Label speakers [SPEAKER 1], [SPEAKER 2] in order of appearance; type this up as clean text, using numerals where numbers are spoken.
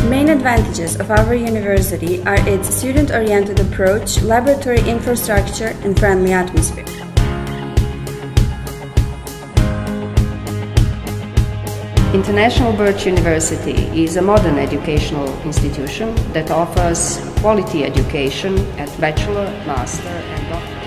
[SPEAKER 1] Main advantages of our university are its student-oriented approach, laboratory infrastructure, and friendly atmosphere.
[SPEAKER 2] International Burch University is a modern educational institution that offers quality education at bachelor, master, and doctoral